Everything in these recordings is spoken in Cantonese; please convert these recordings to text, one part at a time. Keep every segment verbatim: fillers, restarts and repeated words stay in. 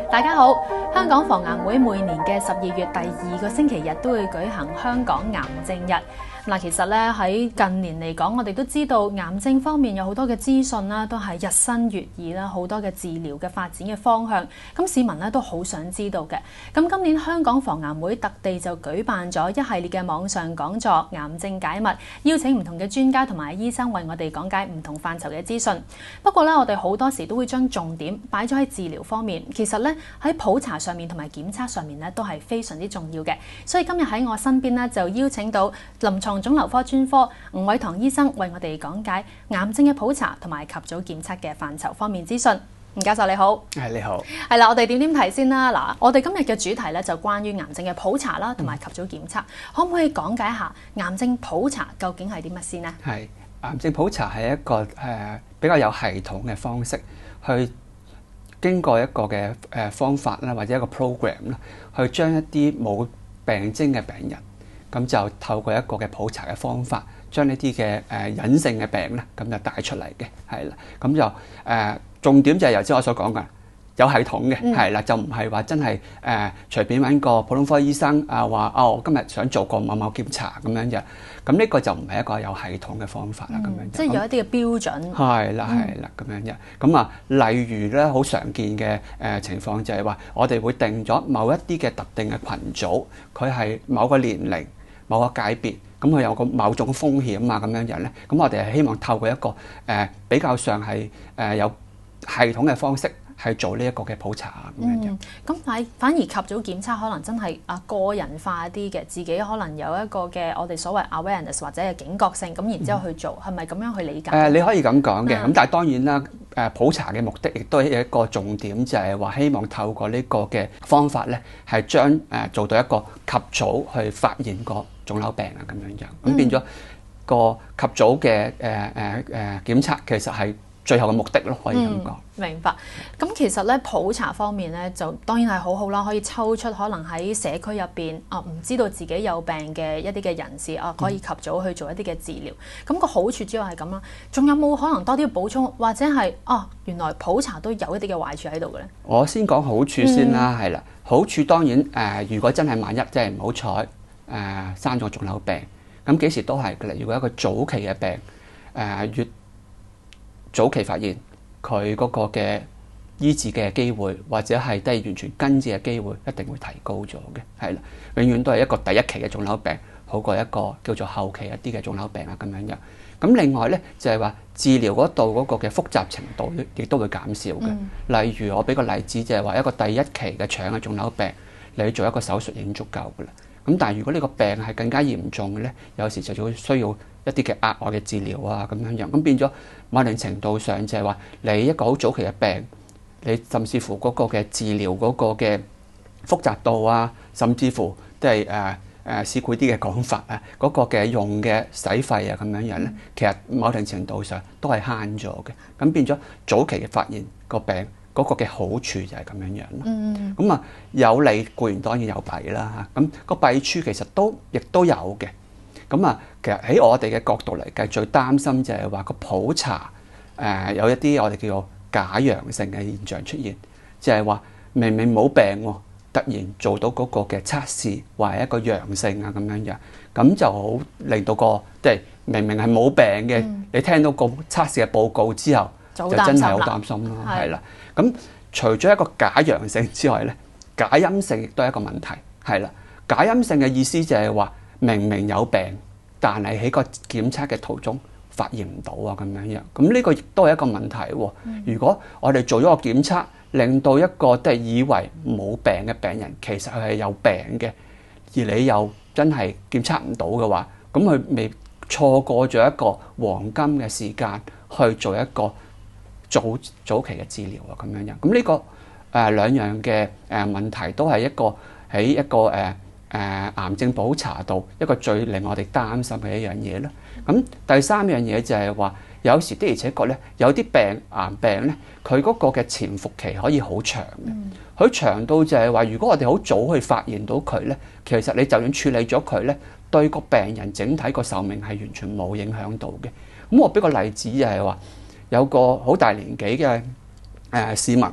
大家好，香港防癌會每年嘅十二月第二個星期日都會舉行香港癌症日。嗱，其實咧喺近年嚟講，我哋都知道癌症方面有好多嘅資訊啦，都係日新月異啦，好多嘅治療嘅發展嘅方向，咁市民咧都好想知道嘅。咁今年香港防癌會特地就舉辦咗一系列嘅網上講座《癌症解密》，邀請唔同嘅專家同埋醫生為我哋講解唔同範疇嘅資訊。不過咧，我哋好多時都會將重點擺咗喺治療方面，其實咧喺普查上面同埋檢測上面咧都係非常之重要嘅。所以今日喺我身邊咧就邀請到臨床腫瘤科專科吳偉棠醫生為我哋講解癌症嘅普查同埋及早檢測嘅範疇方面資訊。吳教授你好。 係你好。 係啦，我哋點點睇先啦。嗱，我哋今日嘅主題咧就關於癌症嘅普查啦，同埋及早檢測。嗯、可唔可以講解下癌症普查究竟係啲乜先呢？ 係癌症普查係一個誒、呃、比較有系統嘅方式，去經過一個嘅誒方法啦，或者一個 program 啦，去將一啲冇病徵嘅病人。咁就透過一個嘅普查嘅方法，將呢啲嘅誒隱性嘅病咧，咁就帶出嚟嘅，係啦。咁就誒、呃、重點就係頭先我所講嘅有系統嘅，係啦、嗯，就唔係話真係誒、呃、隨便揾個普通科醫生啊話哦，我今日想做個某某檢查咁樣嘅。咁呢個就唔係一個有系統嘅方法啦，咁、嗯、樣。 即係有一啲嘅標準。係啦，係啦，咁樣嘅。咁啊，例如咧，好常見嘅誒情況就係話，我哋會定咗某一啲嘅特定嘅群組，佢係某個年齡、某個界別，咁佢有個某種風險啊，咁樣樣咧，咁我哋係希望透過一個誒、呃、比較上係誒、呃、有系統嘅方式，係做呢一個嘅普查啊，咁樣樣。 咁反反而及早檢測可能真係啊個人化一啲嘅，自己可能有一個嘅我哋所謂 awareness 或者係警覺性，咁然之後去做，係咪咁樣去理解？誒、呃， 你可以咁講嘅，咁、嗯、但係當然啦，誒普查嘅目的亦都係一個重點，就係話希望透過呢個嘅方法咧，係將誒做到一個及早去發現個腫瘤病啊，咁樣樣，咁變咗個及早嘅誒誒誒檢測，其實係最後嘅目的咯，可以咁講、 嗯。明白。咁其實咧普查方面咧，就當然係好好啦，可以抽出可能喺社區入邊啊，唔知道自己有病嘅一啲嘅人士啊，可以及早去做一啲嘅治療。咁、嗯、個好處主要係咁啦。仲有冇可能多啲補充，或者係啊，原來普查都有一啲嘅壞處喺度嘅咧？ 我先講好處先啦，係啦、嗯。好處當然誒、呃，如果真係萬一即係唔好彩誒生咗腫瘤病，咁幾時都係嘅啦。如果一個早期嘅病誒、呃、越早期發現佢嗰個嘅醫治嘅機會，或者係低完全根治嘅機會，一定會提高咗嘅，係啦。永遠都係一個第一期嘅腫瘤病，好過一個叫做後期一啲嘅腫瘤病啊，咁樣樣。咁另外咧就係話治療嗰度嗰個嘅複雜程度亦都會減少嘅。嗯、例如我俾個例子就係話一個第一期嘅腸嘅腫瘤病，你做一個手術已經足夠噶啦。咁但係如果呢個病係更加嚴重嘅咧，有時就會需要一啲嘅額外嘅治療啊，咁樣樣，咁變咗某定程度上就係話你一個好早期嘅病，你甚至乎嗰個嘅治療嗰個嘅複雜度啊，甚至乎都係誒誒市儈啲嘅講法啊，嗰、嗰個嘅用嘅使費啊，咁樣樣咧，其實某定程度上都係慳咗嘅。咁變咗早期嘅發現個病嗰、嗰個嘅好處就係咁樣樣咯。嗯，咁啊有利固然當然有弊啦嚇。咁、個弊處其實都亦都有嘅。咁啊，其實喺我哋嘅角度嚟計，最擔心就係話個普查誒、呃、有一啲我哋叫做假陽性嘅現象出現，就係、是、話明明冇病喎，突然做到嗰個嘅測試話係一個陽性啊，咁樣樣，咁就好令到個即係明明係冇病嘅，嗯、你聽到個測試嘅報告之後，就真係好擔心咯，係啦。咁除咗一個假陽性之外咧，假陰性亦都係一個問題，係啦。假陰性嘅意思就係話，明明有病，但係喺個檢測嘅途中發現唔到啊，咁樣樣，咁呢個亦都係一個問題喎。嗯、如果我哋做咗個檢測，令到一個都係以為冇病嘅病人，其實佢係有病嘅，而你又真係檢測唔到嘅話，咁佢未錯過咗一個黃金嘅時間去做一個早早期嘅治療啊，咁樣樣。咁呢、這個誒、呃、兩樣嘅誒問題都係一個喺一個誒。呃誒、呃、癌症普查度一個最令我哋擔心嘅一樣嘢啦。咁第三樣嘢就係話，有時的而且確咧，有啲病癌病咧，佢嗰個嘅潛伏期可以好長嘅。佢、嗯、長到就係話，如果我哋好早去發現到佢咧，其實你就算處理咗佢咧，對個病人整體個壽命係完全冇影響到嘅。咁我俾個例子就係話，有個好大年紀嘅誒市民，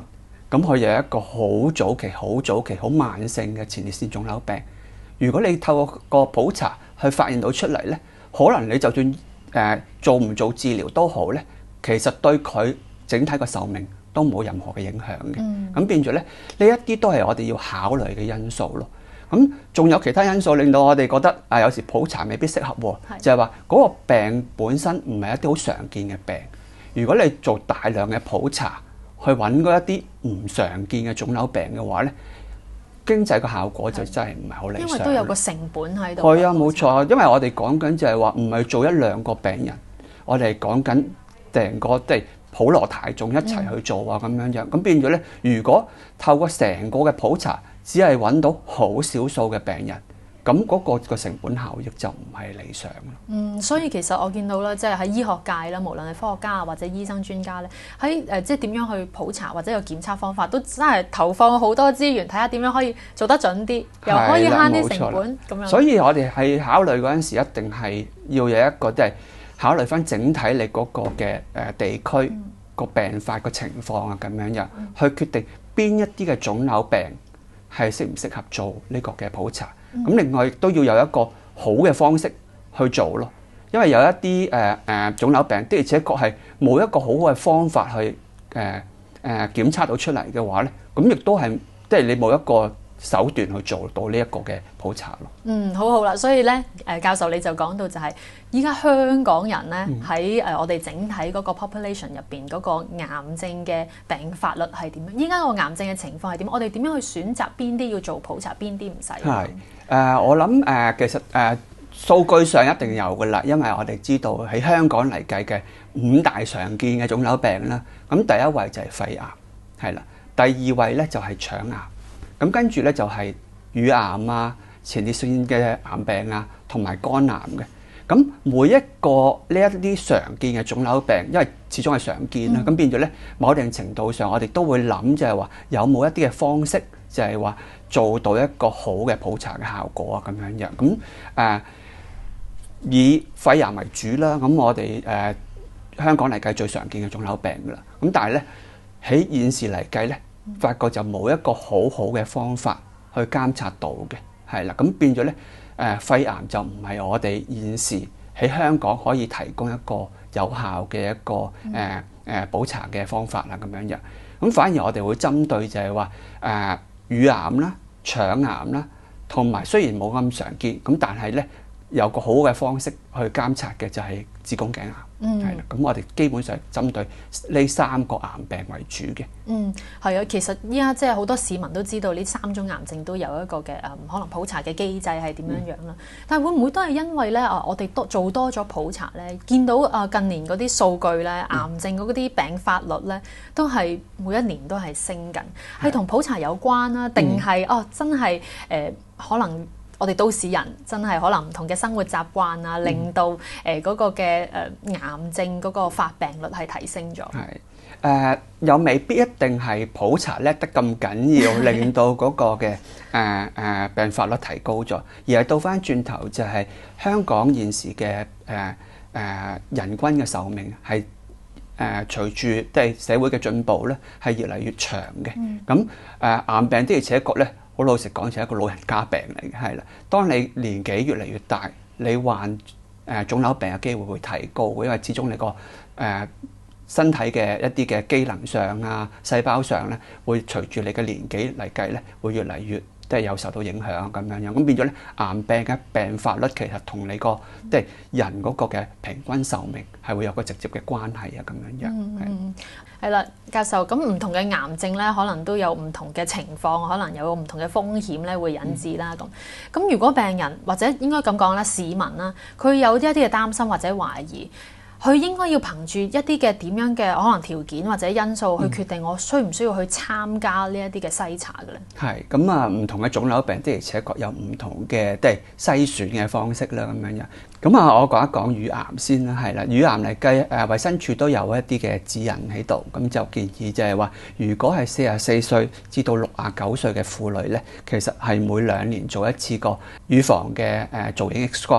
咁佢有一個好早期、好早期、好慢性嘅前列腺腫瘤病。如果你透過個普查去發現到出嚟咧，可能你就算誒、呃、做唔做治療都好咧，其實對佢整體個壽命都冇任何嘅影響嘅。咁、嗯、變咗咧，呢一啲都係我哋要考慮嘅因素咯。咁仲有其他因素令到我哋覺得啊，有時普查未必適合喎，就係話嗰個病本身唔係一啲好常見嘅病。如果你做大量嘅普查去揾嗰一啲唔常見嘅腫瘤病嘅話咧，經濟嘅效果就真係唔係好理想。因為都有個成本喺度。係啊，冇錯。因為我哋講緊就係話唔係做一兩個病人，我哋講緊成個即係普羅大眾一齊去做啊咁樣樣。咁變咗咧，如果透過成個嘅普查，只係揾到好少數嘅病人，咁嗰個個成本效益就唔係理想咯。嗯， 所以其實我見到咧，即係喺醫學界啦，無論係科學家啊或者醫生專家咧，喺誒即係點樣去普查或者有檢測方法，都真係投放好多資源，睇下點樣可以做得準啲，又可以慳啲成本咁樣。 所以我哋係考慮嗰陣時，一定係要有一個即係考慮翻整體你嗰個嘅誒地區個病發個情況啊咁樣樣，去決定邊一啲嘅腫瘤病係適唔適合做呢個嘅普查。咁、嗯、另外亦都要有一個好嘅方式去做咯，因為有一啲誒誒腫瘤病的而且確係冇一個好好嘅方法去誒誒、呃呃、檢測到出嚟嘅話咧，咁亦都係即係你冇一個手段去做到呢一個嘅普查咯。 嗯，好好啦，所以咧誒教授你就講到就係依家香港人咧喺誒我哋整體嗰個 population 入邊嗰個癌症嘅病發率係點樣？依家個癌症嘅情況係點？我哋點樣去選擇邊啲要做普查，邊啲唔使？ 係誒、呃，我諗誒、呃，其實誒、呃、數據上一定有噶啦，因為我哋知道喺香港嚟計嘅五大常見嘅腫瘤病啦，咁第一位就係肺癌，係啦，第二位咧就係腸癌。咁跟住咧就係乳癌啊、前列腺嘅癌病啊，同埋肝癌嘅。咁每一個呢一啲常見嘅腫瘤病，因為始終係常見啦，咁、嗯、變咗咧某一定程度上，我哋都會諗就係話有冇一啲嘅方式，就係話做到一個好嘅普查嘅效果啊咁樣樣。咁誒、呃、以肺癌為主啦，咁我哋誒、呃、香港嚟計最常見嘅腫瘤病噶啦。咁但係咧喺現時嚟計咧，發覺就冇一個好好嘅方法去監察到嘅，係啦，咁變咗咧，誒肺癌就唔係我哋現時喺香港可以提供一個有效嘅一個誒誒、呃、普查嘅方法啦，咁樣樣。咁反而我哋會針對就係話誒乳癌啦、腸癌啦，同埋雖然冇咁常見，咁但係咧有個好嘅方式去監察嘅就係子宮頸癌。嗯，係啦，咁我哋基本上針對呢三個癌病為主嘅。 嗯，係啊，其實依家即係好多市民都知道呢三種癌症都有一個嘅誒、嗯，可能普查嘅機制係點樣樣啦。嗯、但係會唔會都係因為咧啊，我哋多做多咗普查咧，見到啊近年嗰啲數據咧，癌症嗰啲病發率咧，都係每一年都係升緊，係同、嗯、普查有關啦，定係、嗯、哦真係誒、呃、可能？我哋都市人真係可能唔同嘅生活習慣啊，令到誒嗰個嘅誒癌症嗰個發病率係提升咗。係誒，又未必一定係普查叻得咁緊要，令到嗰個嘅誒誒病發率提高咗，而係倒翻轉頭就係香港現時嘅誒誒人均嘅壽命係誒隨住即係社會嘅進步咧，係越嚟越長嘅。咁誒、嗯、癌病的而且確咧。好老實講，就係一個老人家病嚟嘅，係啦。當你年紀越嚟越大，你患誒、呃、腫瘤病嘅機會會提高，因為始終你個誒、呃、身體嘅一啲嘅機能上啊、細胞上咧，會隨住你嘅年紀嚟計咧，會越嚟越即係有受到影響咁樣樣。咁變咗咧，癌病嘅病發率其實同你個即係人嗰個嘅平均壽命係會有個直接嘅關係啊，咁樣樣。 嗯係啦，教授，咁唔同嘅癌症咧，可能都有唔同嘅情況，可能有唔同嘅風險咧，會引致啦。咁咁、嗯、如果病人或者應該咁講啦，市民啦，佢有一啲嘅擔心或者懷疑，佢應該要憑住一啲嘅點樣嘅可能條件或者因素去決定我需唔需要去參加呢一啲嘅篩查嘅咧？係咁啊，唔同嘅腫瘤病的而且確有唔同嘅即係篩選嘅方式啦，咁樣樣。咁啊，我講一講乳癌先啦，係啦，乳癌嚟計誒，衛生署都有一啲嘅指引喺度，咁就建議就係話，如果係四十四歲至到六十九歲嘅婦女咧，其實係每兩年做一次個乳房嘅誒造影 X 光。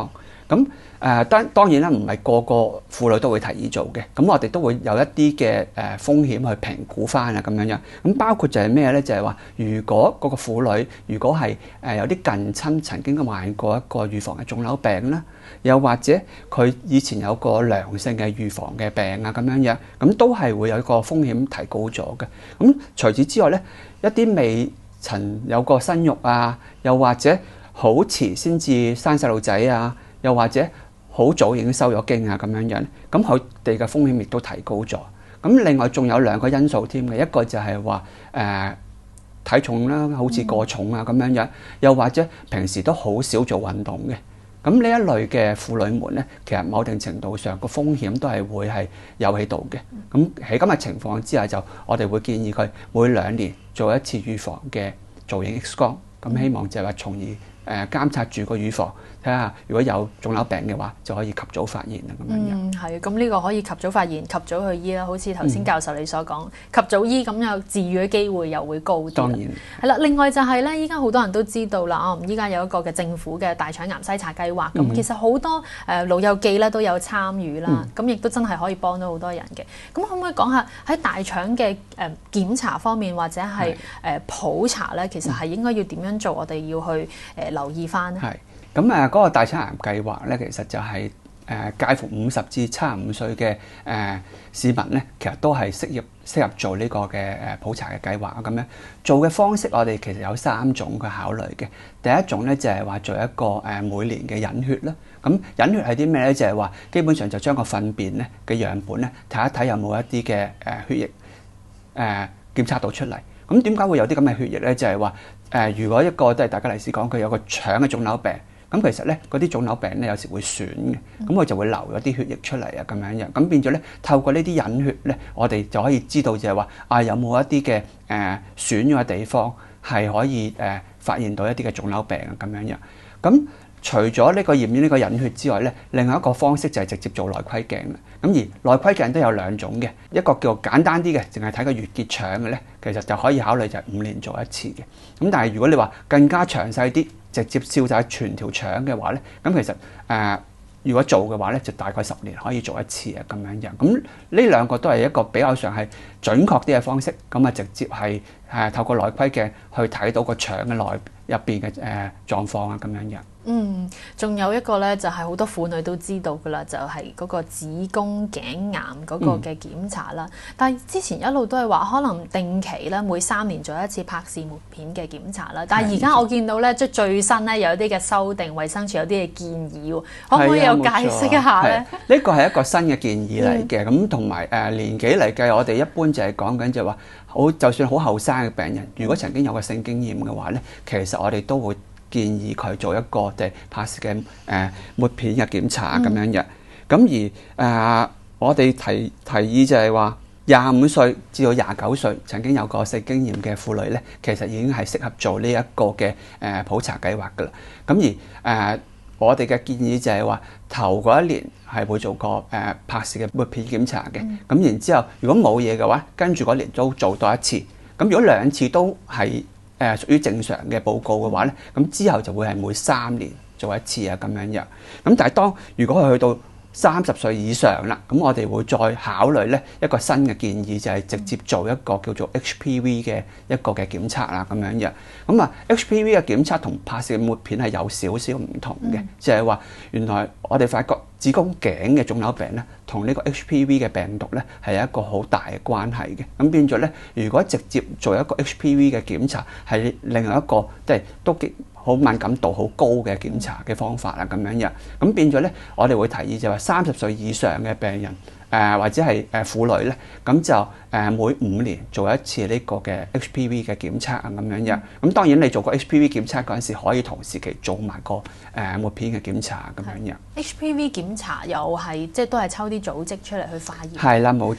咁誒當當然啦，唔係個個婦女都會提議做嘅，咁我哋都會有一啲嘅誒風險去評估翻啊咁樣樣。咁包括就係咩咧？就係話，如果嗰個婦女如果係誒有啲近親曾經患過一個預防嘅腫瘤病啦，又或者佢以前有個良性嘅預防嘅病啊咁樣樣，咁都係會有一個風險提高咗嘅。咁除此之外咧，一啲未曾有過生育啊，又或者好遲先至生細路仔啊，又或者好早已經收咗經啊咁樣樣，咁佢哋嘅風險亦都提高咗。咁另外仲有兩個因素添嘅，一個就係話誒體重啦，好似過重啊咁樣樣，又或者平時都好少做運動嘅。咁呢一類嘅婦女們咧，其實某定程度上個風險都係會係有喺度嘅。咁喺咁嘅情況之下，就我哋會建議佢每兩年做一次預防嘅造影 X 光，咁希望就係話從而誒監察住個預防。睇下如果有腫瘤病嘅話，就可以及早發現啦咁樣樣。 嗯，係，咁呢個可以及早發現、及早去醫啦。好似頭先教授你所講，嗯、及早醫咁有治癒嘅機會又會高啲。 當然係啦。另外就係咧，依家好多人都知道啦，啊，依家有一個嘅政府嘅大腸癌篩查計劃，咁、嗯、其實好多誒、呃、老友記咧都有參與啦，咁亦、嗯、都真係可以幫到好多人嘅。咁可唔可以講下喺大腸嘅誒檢查方面，或者係誒普查咧，其實係應該要點樣做？我哋要去誒、呃、留意翻咧。係。 咁誒嗰個大腸癌計劃咧，其實就係、是、誒、呃、介乎五十至七十五歲嘅誒、呃、市民咧，其實都係適合適合做呢個嘅誒普查嘅計劃啊。咁樣做嘅方式，我哋其實有三種嘅考慮嘅。第一種咧就係、是、話做一個誒、呃、每年嘅隱血啦。咁隱血係啲咩咧？就係、是、話基本上就將個糞便咧嘅樣本咧睇一睇有冇一啲嘅誒血液誒、呃、檢測到出嚟。咁點解會有啲咁嘅血液咧？就係話誒，如果一個都係大家例子講，佢有個腸嘅腫瘤病。咁其實咧，嗰啲腫瘤病咧有時會損嘅，咁佢就會流咗啲血液出嚟啊，咁樣樣，咁變咗咧，透過呢啲隱血咧，我哋就可以知道就係話啊，有冇一啲嘅誒損咗嘅地方係可以誒、呃、發現到一啲嘅腫瘤病啊，咁樣樣。咁除咗呢個驗呢個隱血之外咧，另外一個方式就係直接做內窺鏡啦。咁而內窺鏡都有兩種嘅，一個叫簡單啲嘅，淨係睇個月結腸嘅咧，其實就可以考慮就係五年做一次嘅。咁但係如果你話更加詳細啲，直接照晒全條腸嘅話咧，咁其實誒、呃、如果做嘅話咧，就大概十年可以做一次啊，咁樣樣。咁呢兩個都係一個比較上係準確啲嘅方式，咁啊直接係誒透過內窺鏡去睇到個腸嘅內入邊嘅誒狀況啊，咁樣樣。 嗯，仲有一個咧，就係、是、好多婦女都知道噶啦，就係、是、嗰個子宮頸癌嗰個嘅檢查啦。嗯、但係之前一路都係話，可能定期咧每三年做一次柏氏抹片嘅檢查啦。但係而家我見到咧，即係最新咧有啲嘅修訂，衛生署有啲嘅建議喎，可唔可以有解釋一下咧？ 呢個係一個新嘅建議嚟嘅，咁同埋誒年紀嚟計，我哋一般就係講緊就係話，好就算好後生嘅病人，如果曾經有個性經驗嘅話咧，其實我哋都會建議佢做一個嘅柏氏嘅誒抹片嘅檢查咁樣嘅。咁、嗯、而誒、呃、我哋提提議就係話，廿五歲至到廿九歲曾經有過性經驗嘅婦女咧，其實已經係適合做呢一個嘅誒普查計劃噶啦。咁而誒、呃、我哋嘅建議就係話，頭嗰一年係會做個誒柏氏嘅抹片檢查嘅。咁、嗯、然之後，如果冇嘢嘅話，跟住嗰年都做多一次。咁如果兩次都係誒屬於正常嘅報告嘅話咧，咁之後就會係每三年做一次啊，咁樣樣。咁但係當如果佢去到三十歲以上啦，咁我哋會再考慮咧一個新嘅建議，就係直接做一個叫做 H P V 嘅一個嘅檢測啦，咁樣樣。咁啊 H P V 嘅檢測同柏氏嘅抹片係有少少唔同嘅，就係話原來我哋發覺子宮頸嘅腫瘤病咧，同呢個 H P V 嘅病毒咧係有一個好大嘅關係嘅。咁變咗咧，如果直接做一個 H P V 嘅檢查，係另外一個即係都幾好敏感度好高嘅檢查嘅方法啦，咁樣樣。咁變咗咧，我哋會提議就係話三十歲以上嘅病人，誒、呃、或者係誒婦女咧，咁就誒每五年做一次呢個嘅 H P V 嘅檢測啊，咁樣樣。咁當然你做個 H P V 檢測嗰陣時，可以同時期做埋個誒抹片嘅檢查咁樣樣。 H P V 檢查又係即係都係抽啲組織出嚟去化驗。 係啦，冇錯啦。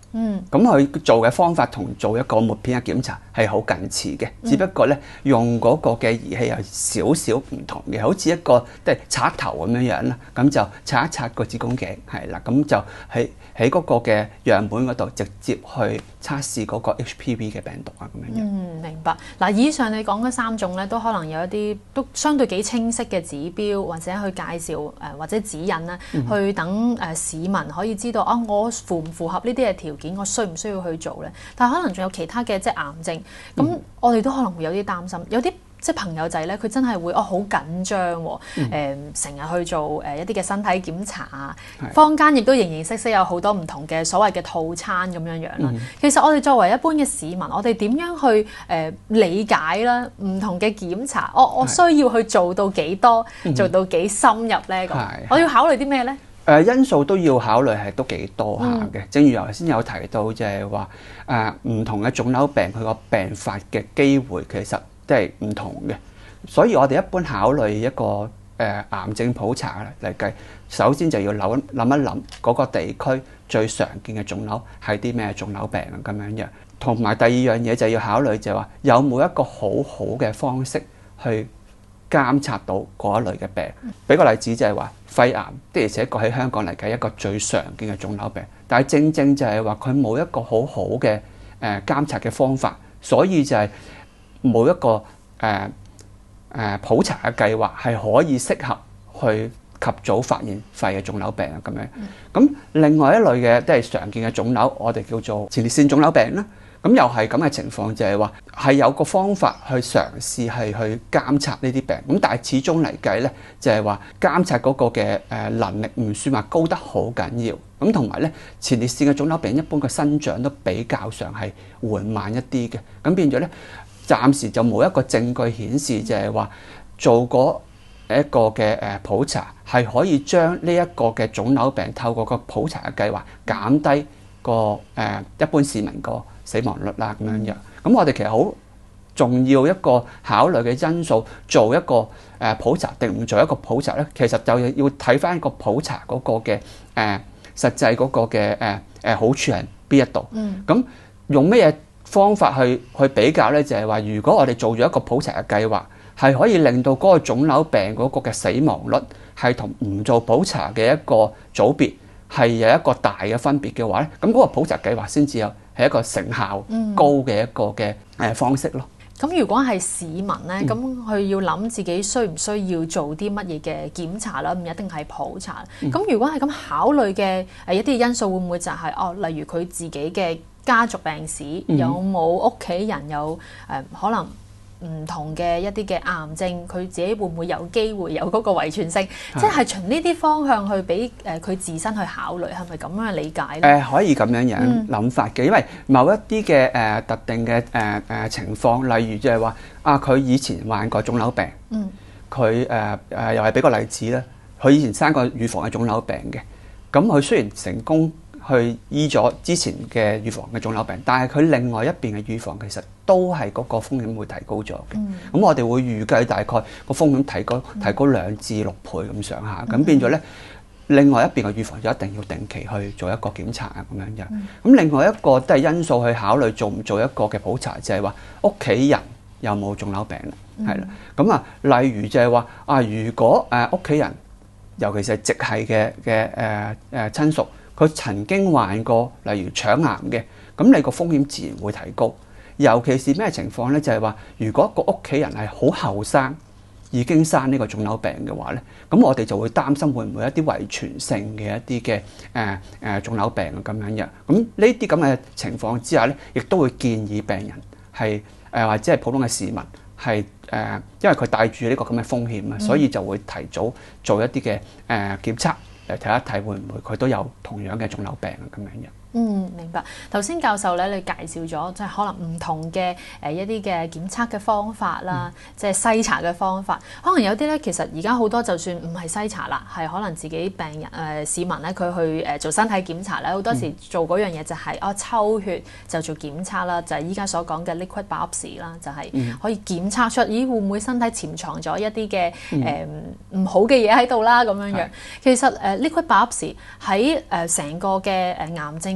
嗯， 咁佢做嘅方法同做一個抹片嘅檢查係好近似嘅，只不過咧用嗰個嘅儀器有少少唔同嘅，好似一個即係刷頭咁樣樣啦，咁就刷一刷個子宮頸，係啦，咁就喺喺嗰個嘅樣本嗰度直接去測試嗰個 H P V 嘅病毒啊，咁樣樣。 嗯，明白。嗱，以上你講嗰三種咧，都可能有一啲都相對幾清晰嘅指標，或者去介紹誒、呃、或者指引啦，嗯、去等誒、呃、市民可以知道啊，我符唔符合呢啲嘅條件，我需唔需要去做咧？但係可能仲有其他嘅即係癌症，咁、嗯、我哋都可能會有啲擔心，有啲即係朋友仔咧，佢真係會哦好緊張喎，誒成日去做誒、呃、一啲嘅身體檢查啊， 是坊間亦都形形色色有好多唔同嘅所謂嘅套餐咁樣樣啦。 嗯、 其實我哋作為一般嘅市民，我哋點樣去誒、呃、理解啦唔同嘅檢查？我我需要去做到幾多， 是做到幾深入咧？咁我要考慮啲咩咧？ 誒、呃、因素都要考慮係都幾多下嘅， 嗯、 正如頭先有提到就係話誒唔同嘅腫瘤病佢個病發嘅機會其實都係唔同嘅，所以我哋一般考慮一個誒、呃、癌症普查嚟計，首先就要諗諗一諗嗰個地區最常見嘅腫瘤係啲咩腫瘤病啊咁樣樣，同埋第二樣嘢就要考慮就係話有冇一個好好嘅方式去監察到嗰一類嘅病。俾個例子就係話肺癌的而且確喺香港嚟計一個最常見嘅腫瘤病，但係正正就係話佢冇一個好好嘅誒監察嘅方法，所以就係冇一個誒誒、呃呃、普查嘅計劃係可以適合去及早發現肺嘅腫瘤病啊咁樣。咁、嗯、另外一類嘅都係常見嘅腫瘤，我哋叫做前列腺腫瘤病啦。咁又係咁嘅情況，就係話係有個方法去嘗試係去監察呢啲病，咁但係始終嚟計咧，就係話監察嗰個嘅誒能力唔算話高得好緊要，咁同埋咧前列腺嘅腫瘤病一般嘅生長都比較上係緩慢一啲嘅，咁變咗咧暫時就冇一個證據顯示就係話做過一個嘅誒普查係可以將呢一個嘅腫瘤病透過個普查嘅計劃減低個誒、呃、一般市民個死亡率啦咁樣樣，咁我哋其實好重要一個考慮嘅因素，做一個誒普查定唔做一個普查咧，其實就要睇翻個普查嗰個嘅誒、呃、實際嗰個嘅誒誒好處係邊一度。咁、嗯、用咩嘢方法去去比較咧？就係、是、話，如果我哋做咗一個普查嘅計劃，係可以令到嗰個腫瘤病嗰個嘅死亡率係同唔做普查嘅一個組別係有一個大嘅分別嘅話咧，咁嗰個普查計劃先至有係一個成效高嘅一個嘅誒方式咯。 咁、嗯、如果係市民咧，咁佢、嗯、要諗自己需唔需要做啲乜嘢嘅檢查啦，唔一定係普查。咁、嗯、如果係咁考慮嘅誒一啲因素，會唔會就係、是、哦，例如佢自己嘅家族病史，嗯、有冇屋企人有誒、呃、可能唔同嘅一啲嘅癌症，佢自己會唔會有機會有嗰個遺傳性？的即係從呢啲方向去俾誒佢自身去考慮，係咪咁樣嘅理解咧？誒、 呃、可以咁樣樣諗法嘅，嗯、因為某一啲嘅誒特定嘅誒誒情況，例如就係話啊，佢以前患過腫瘤病，嗯，佢誒誒又係俾個例子啦，佢以前生過預防嘅腫瘤病嘅，咁佢雖然成功去醫咗之前嘅預防嘅腫瘤病，但係佢另外一邊嘅預防其實都係嗰個風險會提高咗嘅。咁、嗯、我哋會預計大概個風險提高提高兩至六倍咁上下，咁、嗯、變咗咧，另外一邊嘅預防就一定要定期去做一個檢查啊咁樣樣。咁、嗯、另外一個都係因素去考慮做唔做一個嘅普查，就係話屋企人有冇腫瘤病啦，係啦、嗯。咁啊，例如就係話啊，如果誒屋企人，尤其是係直系嘅嘅誒誒親屬，佢曾經患過例如腸癌嘅，咁你個風險自然會提高。尤其是咩情況咧？就係話，如果個屋企人係好後生已經生呢個腫瘤病嘅話咧，咁我哋就會擔心會唔會一啲遺傳性嘅一啲嘅誒誒腫瘤病啊咁樣樣。咁呢啲咁嘅情況之下咧，亦都會建議病人係誒、呃、或者係普通嘅市民係誒、呃，因為佢帶住呢個咁嘅風險啊，所以就會提早做一啲嘅誒檢測嚟睇一睇會唔會佢都有同樣嘅腫瘤病啊咁樣樣。 嗯，明白。頭先教授咧，你介紹咗即係可能唔同嘅誒、呃、一啲嘅檢測嘅方法啦，嗯、即係篩查嘅方法。可能有啲咧，其實而家好多就算唔係篩查啦，係可能自己病人誒、呃、市民咧，佢去誒、呃、做身體檢查咧，好多時做嗰樣嘢就係、是嗯、哦抽血就做檢測啦，就係依家所講嘅 liquid biopsy 啦，就係可以檢測出咦會唔會身體潛藏咗一啲嘅誒唔好嘅嘢喺度啦咁樣樣。嗯、其實誒、呃、liquid biopsy 喺誒成個嘅誒癌症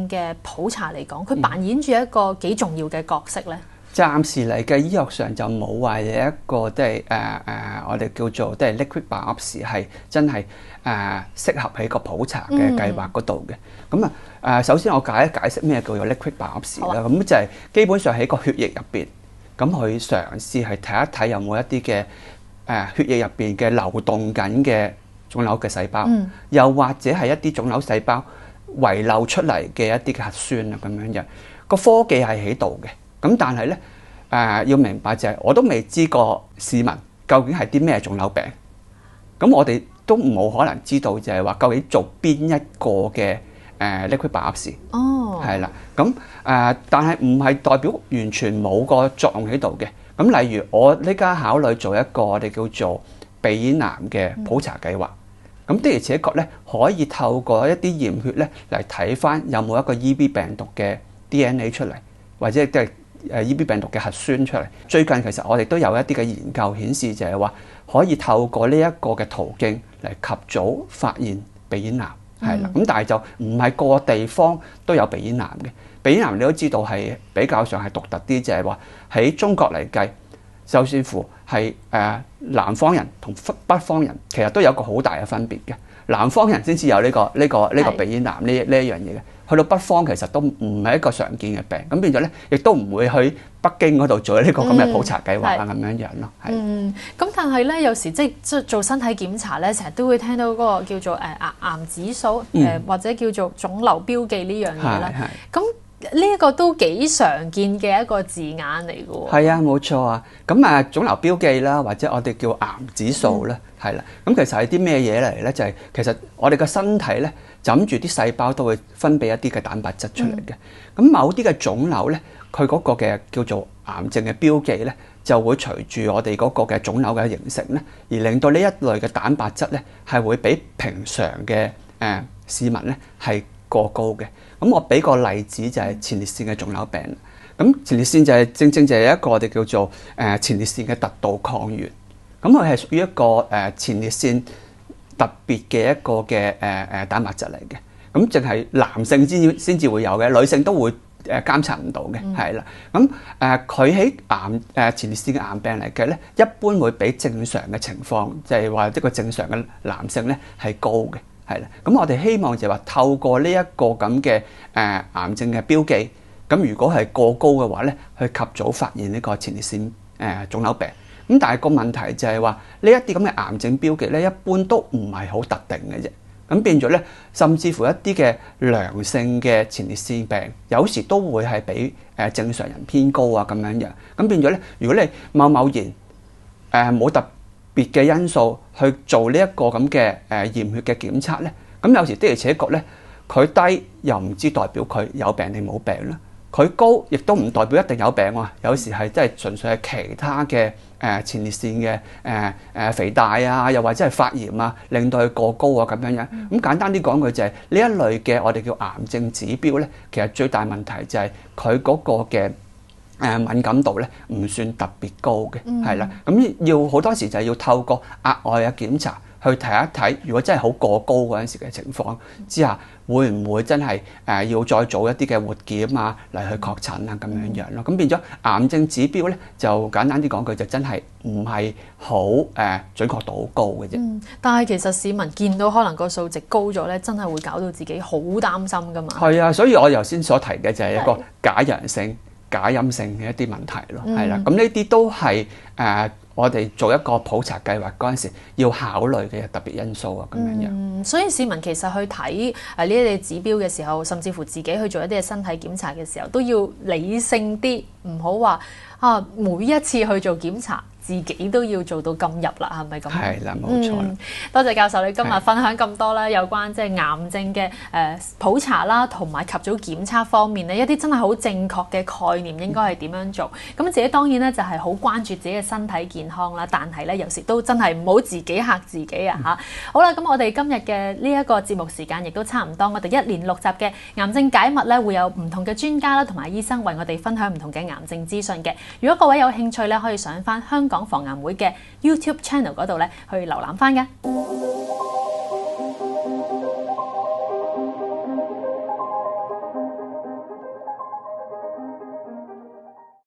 嘅普查嚟講，佢扮演住一個幾重要嘅角色咧？ 暫時嚟嘅醫學上就冇話有一個即係誒誒，我哋叫做即係 liquid biopsy 係真係誒、呃、適合喺個普查嘅計劃嗰度嘅。咁啊誒，首先我解一解釋咩叫做 liquid biopsy 啦。咁、啊、就係基本上喺個血液入邊，咁佢嘗試去睇一睇有冇一啲嘅誒血液入邊嘅流動緊嘅腫瘤嘅細胞，嗯、又或者係一啲腫瘤細胞遺漏出嚟嘅一啲嘅核酸啊咁樣樣。個科技係喺度嘅。咁但係咧，誒、呃、要明白就係、是，我都未知個市民究竟係啲咩腫瘤病，咁我哋都冇可能知道就係話究竟做邊一個嘅誒、呃、liquid biopsy。哦，係啦，咁誒、呃，但係唔係代表完全冇個作用喺度嘅。咁例如我呢家考慮做一個我哋叫做鼻咽癌嘅普查計劃，咁、嗯、的而且確咧可以透過一啲驗血咧嚟睇返有冇一個 E B 病毒嘅 D N A 出嚟，或者即係誒 E B 病毒嘅核酸出嚟。最近其實我哋都有一啲嘅研究顯示，就係話可以透過呢一個嘅途徑嚟及早發現鼻咽癌，係啦。咁、嗯、但係就唔係個個地方都有鼻咽癌嘅。鼻咽癌你都知道係比較上係獨特啲，就係話喺中國嚟計，就算乎係誒南方人同北方人其實都有個好大嘅分別嘅。南方人先至有呢、呢個呢、呢個呢、呢個鼻咽癌呢呢一樣嘢嘅。去到北方其實都唔係一個常見嘅病，咁變咗咧，亦都唔會去北京嗰度做呢個咁嘅普查計劃啊咁、嗯、樣樣咯。 嗯，咁但係咧，有時即係即係做身體檢查咧，成日都會聽到嗰個叫做誒癌癌指數誒、嗯呃、或者叫做腫瘤標記呢樣嘢啦。咁呢一個都幾常見嘅一個字眼嚟嘅喎。係啊，冇錯啊。咁啊，腫瘤標記啦，或者我哋叫癌指數咧，係啦、嗯。咁其實係啲咩嘢嚟咧？就係、是、其實我哋嘅身體咧。枕住啲細胞都會分泌一啲嘅蛋白質出嚟嘅，咁、嗯、某啲嘅腫瘤咧，佢嗰個嘅叫做癌症嘅標記咧，就會隨住我哋嗰個嘅腫瘤嘅形成咧，而令到呢一類嘅蛋白質咧係會比平常嘅誒、呃、市民咧係過高嘅。咁我俾個例子就係前列腺嘅腫瘤病，咁前列腺就係、是、正正就係一個我哋叫做誒、呃、前列腺嘅突倒抗原，咁佢係屬於一個誒、呃、前列腺特別嘅一個嘅誒誒蛋白質嚟嘅，咁淨係男性先先至會有嘅，女性都會誒監察唔到嘅，係啦、嗯。咁誒佢喺癌誒前列腺嘅癌病嚟嘅咧，一般會比正常嘅情況，即係話一個正常嘅男性咧係高嘅，係啦。咁我哋希望就係話透過呢一個咁嘅誒癌症嘅標記，咁如果係過高嘅話咧，去及早發現呢個前列腺誒腫瘤病。咁但係個問題就係話呢一啲咁嘅癌症標記咧，一般都唔係好特定嘅啫。咁變咗咧，甚至乎一啲嘅良性嘅前列腺病，有時都會係比誒正常人偏高啊咁樣樣。咁變咗咧，如果你某某然誒冇特別嘅因素去做呢一個咁嘅誒驗血嘅檢測咧，咁有時的而且確咧，佢低又唔知代表佢有病定冇病啦。佢高亦都唔代表一定有病喎，有時係真係純粹係其他嘅誒、呃、前列腺嘅誒誒肥大啊，又或者係發炎啊，令到佢過高啊咁樣樣。咁、嗯、簡單啲講句就係、是、呢一類嘅我哋叫癌症指標咧，其實最大問題就係佢嗰個嘅誒、呃、敏感度咧唔算特別高嘅，係啦、嗯。咁要好多時就係要透過額外嘅檢查去睇一睇，如果真係好過高嗰陣時嘅情況之下，會唔會真係誒、呃、要再做一啲嘅活檢啊嚟去確診啊咁樣樣咯？咁變咗癌症指標咧，就簡單啲講句就真係唔係好誒準確度好高嘅啫、嗯。但係其實市民見到可能個數值高咗咧，真係會搞到自己好擔心噶嘛。係啊，所以我頭先所提嘅就係一個假陽性、假陰性嘅一啲問題咯，係啦、嗯。咁呢啲都係誒。呃我哋做一個普查計劃嗰陣時，要考慮嘅特別因素啊，咁樣樣。 嗯，所以市民其實去睇誒呢一啲指標嘅時候，甚至乎自己去做一啲嘅身體檢查嘅時候，都要理性啲，唔好話啊每一次去做檢查，自己都要做到咁入啦，係咪咁？ 係啦，冇錯、嗯。 多謝教授你今日分享咁多啦，有關即係癌症嘅誒、呃、普查啦，同埋及早檢測方面咧，一啲真係好正確嘅概念應該係點樣做？咁、嗯、自己當然咧就係好關注自己嘅身體健康啦，但係咧有時都真係唔好自己嚇自己啊嚇！嗯、好啦，咁我哋今日嘅呢一個節目時間亦都差唔多，我哋一連六集嘅癌症解密咧會有唔同嘅專家啦同埋醫生為我哋分享唔同嘅癌症資訊嘅。如果各位有興趣咧，可以上翻香港防癌會嘅 YouTube channel 嗰度咧去瀏覽翻嘅。